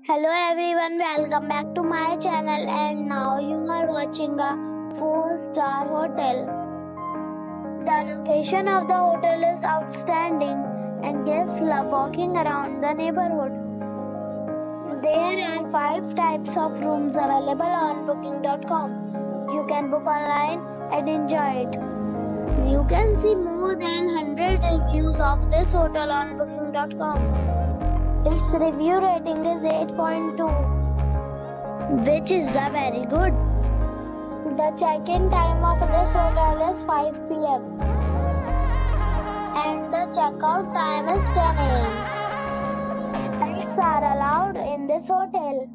Hello everyone, welcome back to my channel and now you are watching a 4-star hotel. The location of the hotel is outstanding and guests love walking around the neighborhood. There are 5 types of rooms available on booking.com. You can book online and enjoy it. You can see more than 100 reviews of this hotel on booking.com. Its review rating is 8.2, which is very good. The check-in time of this hotel is 5 p.m. and the check-out time is 10 a.m. Pets are allowed in this hotel.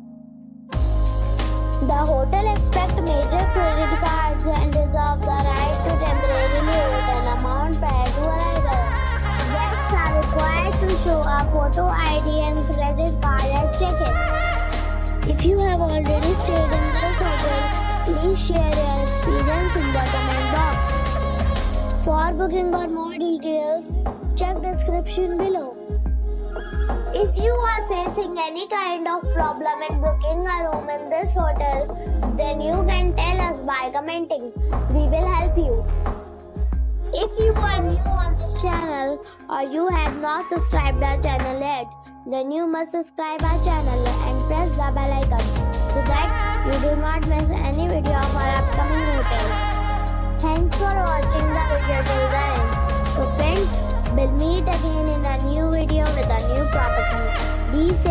The hotel accepts major credit cards and reserves the right to temporarily hold an amount prior to arrival. Guests are required to show a photo ID and credit card at check-in. If you have already stayed in this hotel, please share your experience in the comment box. For booking or more details, check description below. If you are facing any kind of problem in booking a room in this hotel, then you can tell us by commenting. We will help you. If you are new on this channel or you have not subscribed our channel yet, then you must subscribe our channel and press the bell icon so that you do not miss any video of our upcoming hotel. Thanks for watching the video till the end. So friends, we'll meet again in a new video with a new property. Be safe.